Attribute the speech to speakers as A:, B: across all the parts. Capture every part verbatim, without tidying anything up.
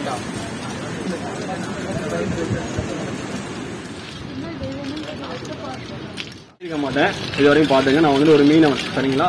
A: இருக்க மாட்டேன் இது வரையும் பாத்துங்க. நான் வந்து ஒரு மீனவன் சரிங்களா.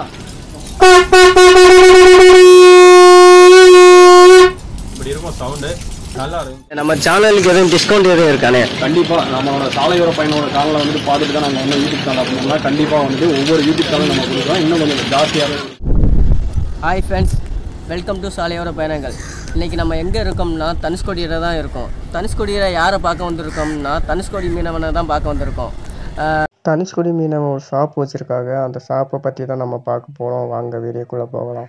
A: இப்படி இருக்கும் சவுண்டு நல்லா இருக்கும். நம்ம சேனலுக்கு எதுவும் டிஸ்கவுண்ட் எதுவும் இருக்கானே? கண்டிப்பா நம்மளோட சாலையோர பயணோட சேனலை வந்துட்டு பார்த்துட்டு தான் நாங்கள் வந்து யூடியூப் சேனல் அப்படின்னா கண்டிப்பாக வந்துட்டு ஒவ்வொரு யூடியூப் சேனல் நம்ம கொடுக்குறோம். இன்னும் கொஞ்சம் ஜாஸ்தியாக.
B: ஹாய் ஃப்ரெண்ட்ஸ், வெல்கம் டு சாலையோர பயணங்கள். இன்றைக்கி நம்ம எங்கே இருக்கோம்னா தனுஷ்கோடியில் தான் இருக்கோம். தனுஷ்கோடியில் யாரை பார்க்க வந்திருக்கோம்னா தனுஷ்கோடி மீனவனை தான் பார்க்க வந்திருக்கோம்.
C: தனுஷ்கோடி மீனவன் ஒரு ஷாப் வச்சுருக்காங்க. அந்த ஷாப்பை பற்றி தான் நம்ம பார்க்க போகிறோம். வாங்க வீடியோக்குள்ளே போகலாம்.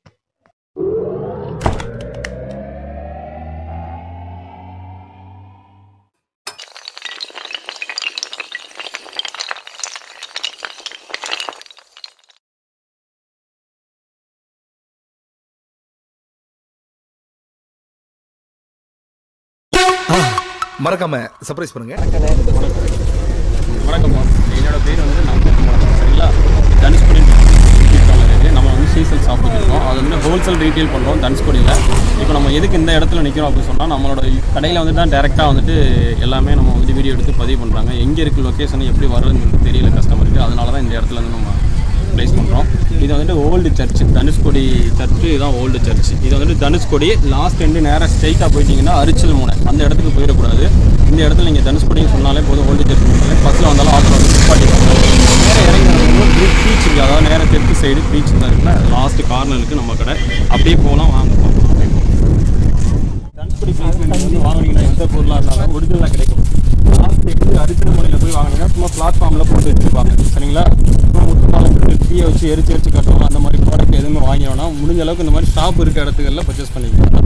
D: மறக்காம சர்ப்ரைஸ் பண்ணுங்க.
A: வணக்கம், என்னோட பேர் வந்து நம்ம சரிங்களா. தனுஷ்கோடி நம்ம வந்து சீசல் ஷாப் வச்சுருக்கோம். அது வந்து ஹோல்சேல் ரீட்டெயில் பண்ணுறோம் தனுஷ்கோடியில். இப்போ நம்ம எதுக்கு இந்த இடத்துல நிற்கிறோம் அப்படின்னு சொன்னால், நம்மளோட கடையில் வந்து தான் டேரெக்டாக வந்துட்டு எல்லாமே நம்ம வந்து வீடியோ எடுத்து பதிவு பண்ணுறாங்க. எங்கே இருக்குது லொக்கேஷன் எப்படி வருதுன்னு தெரியல கஸ்டமருக்கு. அதனால தான் இந்த இடத்துல வந்து நம்ம ப்ளேஸ் பண்ணுறோம். இது வந்துட்டு ஓல்டு சர்ச், தனுஷ்கோடி சர்ச்சு. இதுதான் ஓல்டு சர்ச். இது வந்துட்டு தனுஷ்கோடி லாஸ்ட் எண்டு நேராக ஸ்ட்ரைட்டாக போயிட்டீங்கன்னா அரிச்சல் மூணை அந்த இடத்துக்கு போயிடக்கூடாது. இந்த இடத்துல நீங்கள் தனுஷ்கோடின்னு சொன்னாலே போதும். ஓல்டு சர்ச் சொன்னாலே பஸ்ஸில் வந்தாலும் ஆட்டோ வந்து நிப்பாட்டிப்பாங்க. நேராக இறங்கி பீச் இருக்குது, அதாவது நேராக தெற்கு சைடு பீச் தான் இருக்குல்ல, லாஸ்ட்டு கார்னருக்கு நம்ம கடை. அப்படியே போகலாம், வாங்க போகலாம். தனுஷ்கோடி பிளேஸ்மெண்ட் வந்து வாங்கினீங்கன்னா எந்த பொருளாக இருந்தாலும் ஒரிஜினலாக கிடைக்கும். லாஸ்ட் எப்படி அரிச்சல் முறையில் போய் வாங்கினீங்கன்னா சும்மா பிளாட்ஃபார்மில் போட்டு வச்சுருப்பாங்க சரிங்களா. சும்மா முட்டுமாலம் தீயை வச்சு எரிச்சு எரிச்சு கட்டுவோம். அந்த மாதிரி ப்ராடக்ட் எதுவுமே வாங்கினோன்னா முடிஞ்ச அளவுக்கு இந்த மாதிரி ஷாப் இருக்க இடத்துக்கெல்லாம் பர்ச்சேஸ் பண்ணிக்கலாம்.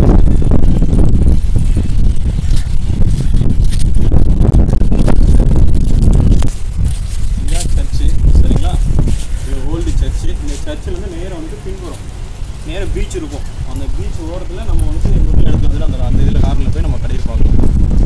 A: இதுதான் சர்ச்சு சரிங்களா. இது ஓல்டு சர்ச்சு. இந்த சர்ச்சில் வந்து நேராக வந்து பின்புறம் நேராக பீச் இருக்கும். அந்த பீச் ஓரத்தில் நம்ம வந்து முதல் எடுக்கிறதுல அந்த அந்த இதில் காரில் போய் நம்ம கடையில் பார்க்கலாம்.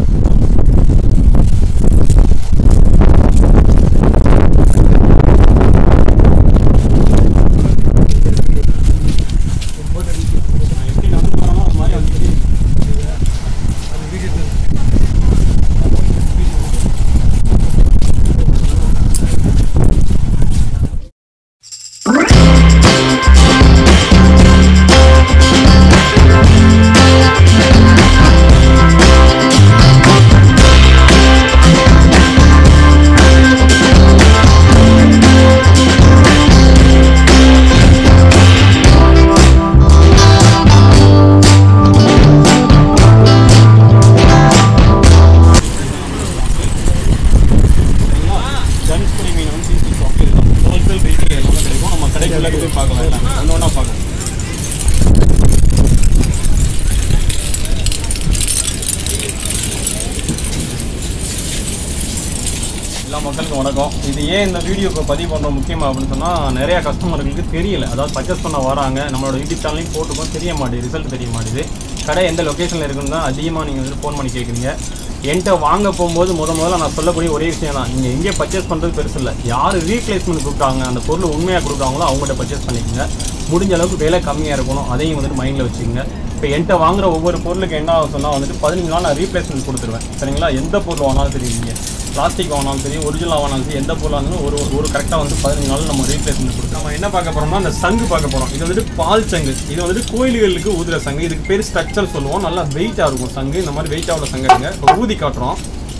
A: எல்லா மக்களுக்கும் வணக்கம். இது ஏன் இந்த வீடியோ இப்போ பதிவு பண்ணுறோம் முக்கியமாக அப்படின்னு சொன்னால், நிறையா கஸ்டமர்களுக்கு தெரியல. அதாவது பர்ச்சேஸ் பண்ண வராங்க, நம்மளோட யூடியூப் சேனலையும் போட்டுக்கோம், தெரிய மாட்டேது, ரிசல்ட் தெரிய மாட்டேது. கடை எந்த லொக்கேஷனில் இருக்குன்னு தான் அதிகமாக நீங்கள் வந்து ஃபோன் பண்ணி கேட்குறீங்க. என்கிட்ட வாங்க போகும்போது முத முதல்ல நான் சொல்லக்கூடிய ஒரே விஷயம் தான், நீங்கள் எங்கே பர்ச்சேஸ் பண்ணுறது பெருசு இல்லை. யார் ரீப்ளேஸ்மெண்ட் கொடுக்குறாங்க, அந்த பொருள் உண்மையாக கொடுக்குறாங்களோ அவங்கள்ட்ட பர்ச்சேஸ் பண்ணிக்கோங்க. முடிஞ்ச அளவுக்கு விலை கம்மியாக இருக்கணும், அதையும் வந்துட்டு மைண்டில் வச்சுக்கோங்க. இப்போ என்கிட்ட வாங்குற ஒவ்வொரு பொருளுக்கு என்ன ஆகும் சொன்னால் வந்துட்டு பதினஞ்சு நாள் நான் ரீப்ளேஸ்மெண்ட் கொடுத்துருவேன் சரிங்களா. எந்த பொருள் வாங்கினாலும் சரி, நீங்கள் பிளாஸ்டிக் வாங்கினாலும் சரி, ஒரிஜினல் வாங்கினாலும் சரி, எந்த பொருளாக இருந்தாலும் ஒரு ஒரு கரெக்டாக வந்து பதினஞ்சு நாள் நம்ம ரீப்ளேஸ்மெண்ட் கொடுத்து நம்ம என்ன பார்க்க போகிறோம்னா அந்த சங்கு பார்க்க போகிறோம். இது வந்துட்டு பால் சங்கு. இது வந்துட்டு கோயில்களுக்கு ஊதுற சங்கு. இதுக்கு பேர் ஸ்ட்ரக்சர் சொல்லுவோம். நல்லா வெயிட்டாக இருக்கும் சங்கு. இந்த மாதிரி வெயிட்டாக உள்ள சங்கு இருக்குங்க. இப்போ ஊதி காட்டுறோம்.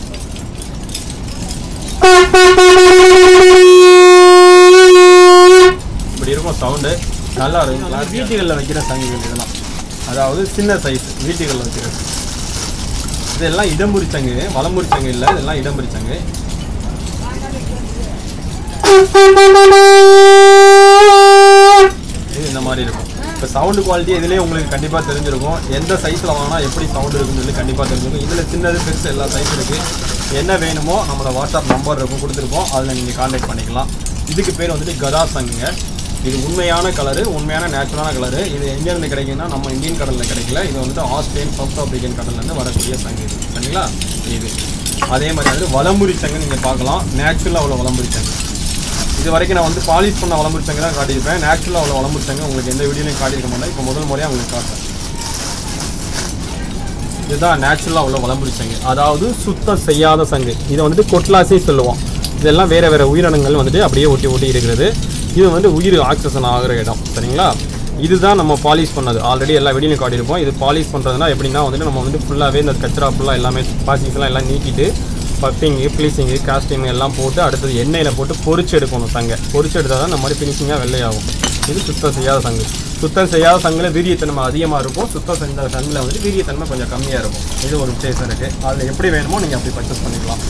A: இப்படி இருக்கும் சவுண்டு நல்லா இருக்கும். வீட்டுகளில் வைக்கிற சங்குகள் இதெல்லாம், அதாவது சின்ன சைஸ் வீட்டுகளில் வைக்கிறது. இதெல்லாம் இடம்புரி சங்கு, வலம்புரி சங்கு இல்லை, இதெல்லாம் இடம்புரி சங்கு. இது இந்த மாதிரி இருக்கும். இப்போ சவுண்டு குவாலிட்டி இதுலேயே உங்களுக்கு கண்டிப்பாக தெரிஞ்சிருக்கும். எந்த சைஸில் வாங்கினா எப்படி சவுண்டு இருக்குன்னு சொல்லி கண்டிப்பாக தெரிஞ்சிருக்கும். இதில் சின்னது பெருசு எல்லா சைஸ் இருக்குது. என்ன வேணுமோ நம்மளோட வாட்ஸ்அப் நம்பர் இருக்கும் கொடுத்துருப்போம், அதில் நீங்கள் கான்டாக்ட் பண்ணிக்கலாம். இதுக்கு பேர் வந்துட்டு கதா சங்குங்க. இது உண்மையான கலரு, உண்மையான நேச்சுரலான கலரு. இது எங்கேருந்து கிடைக்குன்னா நம்ம இந்தியன் கடலில் கிடைக்கல. இது வந்துட்டு ஆஸ்திரேலியன், சவுத் ஆப்பிரிக்கன் கடல்லேருந்து வரக்கூடிய சங்கு இது சரிங்களா. இது அதே மாதிரி வந்து வலம்புரி சங்கு நீங்கள் பார்க்கலாம். நேச்சுரலாக அவ்வளோ வலம்புரி சங்கு. இது வரைக்கும் நான் வந்து பாலிஷ் பண்ண வலம்புரி சங்கு தான் காட்டியிருப்பேன். நேச்சுரலாக அவ்வளோ வலம்புரி சங்கு உங்களுக்கு எந்த வீடியோலையும் காட்டியிருக்க மாட்டேன். இப்போ முதல் முறையாக உங்களுக்கு காட்டுறேன். இதுதான் நேச்சுரலாக உள்ள வலம்புரி சங்கு, அதாவது சுத்தம் செய்யாத சங்கு. இதை வந்துட்டு கொட்லாசி சொல்லுவோம். இதெல்லாம் வேறு வேறு உயிரினங்கள் வந்துட்டு அப்படியே ஒட்டி ஒட்டி இருக்கிறது. இது வந்து உயிர் ஆக்சிஜன் ஆகிற இடம். சரிங்களா? இதுதான் நம்ம பாலிஷ் பண்ணது. ஆல்ரெடி எல்லா வீடியோலையும் காட்டியிருப்போம். இது பாலிஷ் பண்ணுறதுனா எப்படின்னா வந்துட்டு நம்ம வந்து ஃபுல்லாகவே இந்த கச்சரா ஃபுல்லாக எல்லாமே பாசிங்ஸ்லாம் எல்லாம் நீக்கிட்டு பப்பிங்கு ப்ளீச்சிங்கு காஸ்டியூம் எல்லாம் போட்டு அடுத்தது எண்ணெயில் போட்டு பொரிச்சு எடுக்கணும். சங்கை பொரிச்சு எடுத்தால் தான் இந்த மாதிரி ஃபினிஷிங்காக வெள்ளையாகும். இது சுத்தம் செய்யாத சங்கு. சுத்தம் செய்யாத சங்கில் வீரியத்தன்மை அதிகமாக இருக்கும். சுத்தம் செஞ்ச சங்கில் வந்து வீரியத்தன்மை கொஞ்சம் கம்மியாக இருக்கும். இது ஒரு வித்தியாசம் இருக்குது. அதில் எப்படி வேணுமோ நீங்கள் அப்படி பர்ச்சேஸ் பண்ணிக்கலாம்.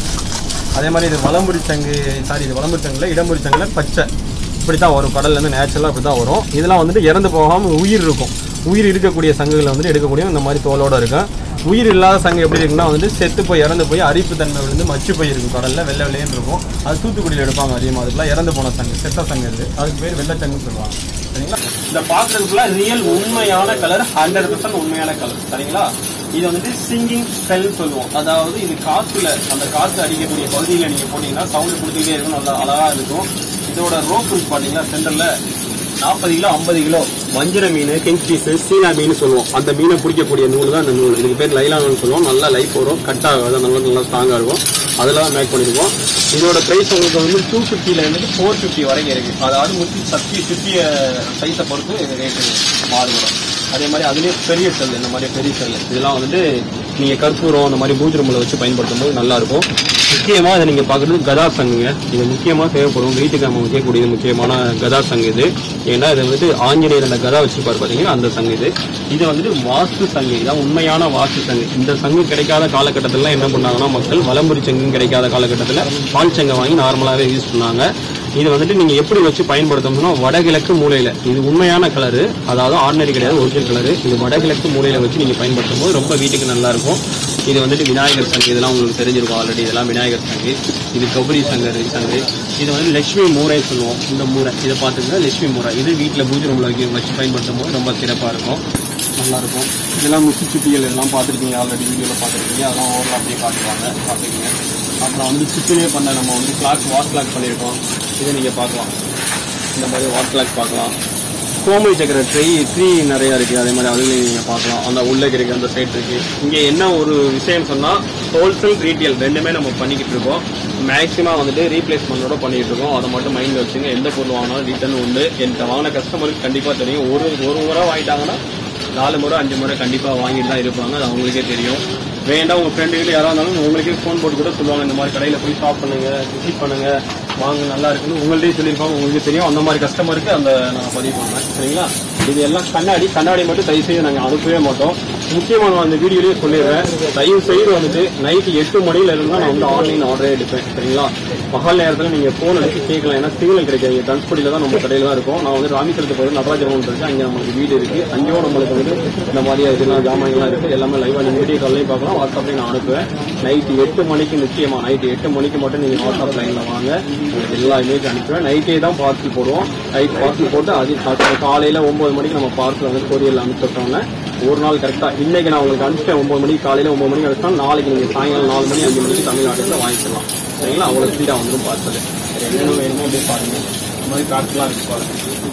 A: அதே மாதிரி இது வலம்புரி சங்கு, சாரி இது வலம்புரி சங்கில் இடம்புரி சங்கில் பச்சை இப்படி தான் வரும். கடல்லேருந்து நேச்சுரலாக இப்படி தான் வரும். இதெல்லாம் வந்துட்டு இறந்து போகாமல் உயிர் இருக்கும். உயிர் இருக்கக்கூடிய சங்குகளை வந்துட்டு எடுக்கக்கூடிய இந்த மாதிரி தோலோடு இருக்கும். உயிர் இல்லாத சங்கு எப்படி இருக்குன்னா வந்துட்டு செத்து போய் இறந்து போய் அரிப்பு தன்மை விழுந்து மச்சு போய் இருக்கும். கடலில் வெள்ளை வெள்ளையன்னு இருக்கும். அது தூத்துக்குடியில் எடுப்பாங்க அதிகமாக. அதுக்குலாம் இறந்து போன சங்கு, செத்த சங்கு இருக்குது. அதுக்கு பேர் வெள்ளைச்சங்குன்னு சொல்லுவாங்க. சரிங்களா? இந்த பார்க்குறதுக்குள்ள ரியல் உண்மையான கலர், ஹண்ட்ரட் பர்சன்ட் உண்மையான கலர். சரிங்களா? இது வந்துட்டு சிங்கிங் ஸ்பெல் சொல்லுவோம். அதாவது இது காற்றுல அந்த காற்று அடிக்கக்கூடிய பகுதியில் நீங்கள் போனீங்கன்னா சவுண்டு கொடுத்துக்கிட்டே இருக்கும். நல்லா அழகாக இருக்கும். இதோட ரோப் இருக்கு பார்த்தீங்கன்னா சென்டரில் நாற்பது கிலோ ஐம்பது கிலோ வஞ்சிர மீன், கிங் பீஸ், சீனா மீன் சொல்லுவோம். அந்த மீனை பிடிக்கக்கூடிய நூல் தான் இந்த நூல். இதுக்கு பேர் லைலான்னு சொல்லுவோம். நல்லா லைஃப் வரும், கட் ஆகாது, நல்லா நல்லா ஸ்ட்ராங்காக இருக்கும். அதெல்லாம் மேக் பண்ணியிருக்கோம். இதோட ப்ரைஸ் உங்களுக்கு வந்து டூ ஃபிஃப்டியில் இருந்து ஃபோர் ஃபிஃப்டி வரைக்கும் இருக்குது. அதாவது முற்றி சக்தி சுற்றிய சைஸை பொறுத்து ரேட்டு மாறுபடும். அதே மாதிரி அதுலேயே பெரிய செல், இந்த மாதிரி பெரிய செல் இதெல்லாம் வந்துட்டு நீங்கள் கற்பூரம் அந்த மாதிரி பூஜை ரூமில் வச்சு பயன்படுத்தும் போது நல்லாயிருக்கும். முக்கியமாக இதை நீங்கள் பார்க்குறது கதா சங்குங்க. இது முக்கியமாக தேவைப்படும். வீட்டுக்கு நம்ம வைக்கக்கூடியது முக்கியமான கதா சங்கு இது. ஏன்னா இது வந்துட்டு ஆஞ்சநேயர் அந்த கதா வச்சுருப்பார் பார்த்தீங்கன்னா அந்த சங்கு இது. இது வந்துட்டு வாஸ்து சங்கு. இதான் உண்மையான வாஸ்து சங்கு. இந்த சங்கு கிடைக்காத காலகட்டத்திலாம் என்ன பண்ணாங்கன்னா மக்கள் வலம்புரி சங்கு கிடைக்காத காலகட்டத்தில் பால் சங்கை வாங்கி நார்மலாகவே யூஸ் பண்ணாங்க. இது வந்துட்டு நீங்கள் எப்படி வச்சு பயன்படுத்தணும்னா வடகிழக்கு மூலையில், இது உண்மையான கலரு, அதாவது ஆர்டினரி கிடையாது, ஒரிஜினல் கலரு. இது வடகிழக்கு மூலையில் வச்சு நீங்கள் பயன்படுத்தும் போது ரொம்ப வீட்டுக்கு நல்லாயிருக்கும். இது வந்துட்டு விநாயகர் சங்கு, இதெல்லாம் உங்களுக்கு தெரிஞ்சிருக்கும் ஆல்ரெடி. இதெல்லாம் விநாயகர் சங்கு. இது கௌரி சங்கர் சங்கு. இது வந்து லட்சுமி மூரை சொல்லுவோம். இந்த மூரை இதை பார்த்துக்கங்க, லட்சுமி மூரை. இது வீட்டில் பூஜை ரூமில் வைக்க வச்சு பயன்படுத்தும் போது ரொம்ப சிறப்பாக இருக்கும், நல்லாயிருக்கும். இதெல்லாம் முசி சுட்டிகள் எல்லாம் பார்த்துருக்கீங்க, ஆல்ரெடி வீடியோவில் பார்த்துருக்கீங்க. அதெல்லாம் ஓவரால் அப்படியே காட்டுவாங்க, பார்த்துக்கீங்க. அப்புறம் வந்து சிப்பிலே பண்ண நம்ம வந்து கிளாக் வாட் கிளாக் பண்ணியிருக்கோம். இதை நீங்கள் பார்க்கலாம். இந்த மாதிரி வாட் கிளாக் பார்க்கலாம். கோமல் சக்கரை ட்ரை ட்ரீ நிறையா இருக்குது. அதே மாதிரி அதுலேயும் நீங்கள் பார்க்கலாம். அந்த உள்ளே இருக்குது, அந்த சைட் இருக்குது. இங்கே என்ன ஒரு விஷயம் சொன்னால் ஹோல்சேல் ரீட்டெயில் ரெண்டுமே நம்ம பண்ணிக்கிட்டு இருக்கோம். மேக்ஸிமம் வந்துட்டு ரீப்ளேஸ்மெண்ட்டோட பண்ணிகிட்டு இருக்கோம். அதை மட்டும் மைண்டில் வச்சுங்க. எந்த பொருள் வாங்கினாலும் ரிட்டர்ன் உண்டு. என்கிட்ட வாங்கின கஸ்டமருக்கு கண்டிப்பாக தெரியும். ஒரு ஒரு முறை வாங்கிட்டாங்கன்னா நாலு முறை அஞ்சு முறை கண்டிப்பாக வாங்கிட்டு தான் இருப்பாங்க. அது அவங்களுக்கே தெரியும். வேண்டாம் உங்கள் ஃப்ரெண்டுகள் யாராக இருந்தாலும் உங்களுக்கே ஃபோன் போட்டு கூட சொல்லுவாங்க, இந்த மாதிரி கடையில் போய் ஷாப் பண்ணுங்கள், விசிட் பண்ணுங்கள், வாங்க நல்லா இருக்குன்னு உங்கள்கிட்டயே சொல்லியிருப்பாங்க. உங்களுக்கு தெரியும். அந்த மாதிரி கஸ்டமருக்கு அந்த நான் பதிவு பண்ணுவேன். சரிங்களா? இது எல்லாம் கண்ணாடி கண்ணாடி மட்டும் தயவு செய்து நாங்கள் அனுப்பவே மாட்டோம். முக்கியமாக நான் அந்த வீடியோலேயே சொல்லிடுறேன். தயவு செய்து வந்துட்டு நைட்டு எட்டு மணியில இருந்தால் நான் வந்து ஆன்லைன் ஆர்டரே எடுப்பேன். சரிங்களா? பகல் நேரத்தில் நீங்கள் ஃபோன் அடிச்சு கேட்கலாம். ஏன்னா சிக்னல் கிடைக்காது. தனுஷ்கோடியில் தான் நம்ம கடையில் தான் இருக்கும். நான் வந்து ராமேஸ்வரத்துக்கு போய் நடராஜன் இருக்குது. அங்கே நம்மளுக்கு வீடு இருக்குது. அங்கேயும் நம்மளுக்கு வந்து இந்த மாதிரி இதெல்லாம் ஜாமான்லாம் இருக்குது. எல்லாமே லைவாக நீங்கள் வீடியோ கால்லையும் பார்க்கலாம், வாட்ஸ்அப்லையும் நான் அனுப்புவேன். நைட்டு எட்டு மணிக்கு நிச்சயமாக நைட்டு எட்டு மணிக்கு மட்டும் நீங்கள் வாட்ஸ்அப் லைனில் வாங்க. உங்களுக்கு எல்லா இமேஜ் அனுப்புவேன். நைட்டே தான் பார்சல் போடுவோம். நைட் பார்சல் போட்டு அது காலையில் ஒம்பது மணிக்கு நம்ம பார்சல் வந்து கொரியரில் அனுப்பிச்சிட்டோம்னா ஒரு நாள் கரெக்டாக இன்றைக்கி நான் உங்களுக்கு அனுப்பிச்சிட்டேன். ஒம்பது மணிக்கு காலையில் ஒம்பது மணிக்கு அனுப்பிச்சா நாளைக்கு நீங்கள் சாயங்காலம் நாலு மணி அஞ்சு மணிக்கு தமிழ்நாட்டில் வாங்கிக்கலாம். சரிங்களா? அவ்வளோ ஸ்பீடாக வந்துடும் பார்சல். என்னென்ன வேணுமோ அப்படியே பாருங்கள். இந்த மாதிரி கார்ட்லாம் இருக்குது பாருங்கள்.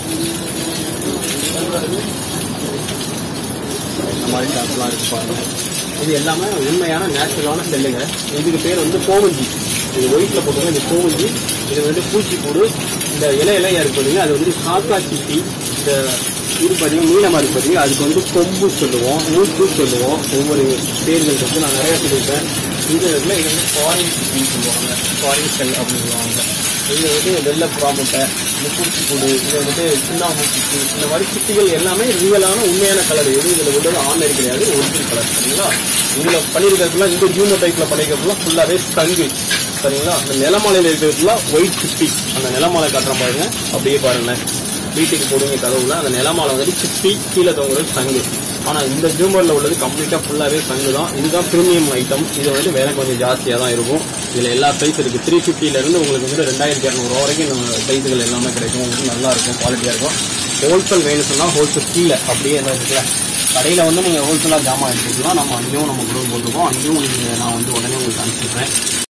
A: இந்த மாதிரி கார்ட்லாம் இருக்குது பாருங்கள். இது எல்லாமே உண்மையான நேச்சுரலான செல்லுங்க. இதுக்கு பேர் வந்து கோவஞ்சி. இது ஒயிட்டில் போட்டுருங்க. இது கோவஞ்சி. இது வந்து பூச்சிப்பூடு. இந்த இலை இலையா இருக்கு பார்த்தீங்கன்னா அது வந்து காக்கா சிட்டி. இந்த இது பார்த்தீங்கன்னா மீனமாக இருக்கு பார்த்தீங்கன்னா அதுக்கு வந்து கொம்பு சொல்லுவோம், மூக்கு சொல்லுவோம். ஒவ்வொரு பேர்கள் வந்து நான் நிறையா சொல்லியிருக்கேன். இந்த இதில் இது வந்து ஃபாரின் சிட்டின்னு சொல்லுவாங்க, ஃபாரின் செல் அப்படின்னு சொல்லுவாங்க. இது வந்து வெள்ளை புறாமுட்டை, முப்பூச்சிப்பூடு, இது வந்துட்டு சின்னாமூச்சிப்பு, இந்த மாதிரி சிட்டிகள் எல்லாமே ரியலான உண்மையான கலர். எது இதில் உள்ளது ஆன்லைன் கிடையாது, ஒரிஜினல் கலர். சரிங்களா? இதில் பண்ணியிருக்கிறதுலாம் இந்த ஜூமோ டைப்பில் பண்ணியிருக்கிறதுலாம் ஃபுல்லாகவே சங்கு. சரிங்களா? அந்த நிலமலையில் இருக்கிறதுலாம் ஒயிட் சிப்பி. அந்த நிலமலை காட்டுற பாருங்க, அப்படியே பாருங்களேன். வீட்டுக்கு போடுங்க கதவுல அந்த நிலமலை வந்துட்டு சிப்பி, கீழே தவங்குறது சங்கு. ஆனால் இந்த ஜூமரில் உள்ளது கம்ப்ளீட்டாக ஃபுல்லாகவே சங்கு தான். இதுதான் ப்ரீமியம் ஐட்டம். இது வந்து விலை கொஞ்சம் ஜாஸ்தியாக தான் இருக்கும். இதில் எல்லா சைஸ் இருக்குது. த்ரீ ஃபிஃப்டிலேருந்து உங்களுக்கு வந்து ரெண்டாயிரத்தி இரநூறுவா வரைக்கும் நம்ம சைஸுகள் எல்லாமே கிடைக்கும். உங்களுக்கு நல்லாயிருக்கும், குவாலிட்டியாக இருக்கும். ஹோல்சேல் வேணும் சொன்னால் ஹோல்சேல் கீழே அப்படியே என்ன இருக்குல்ல கடையில் வந்து நீங்கள் ஹோல்சேலாக ஜாமான் எடுத்துக்கலாம். நம்ம அங்கேயும் நம்ம குரூப் போட்டுருக்கோம். அங்கேயும் உங்களுக்கு நான் வந்து உடனே உங்களுக்கு அனுப்பிச்சிடுறேன்.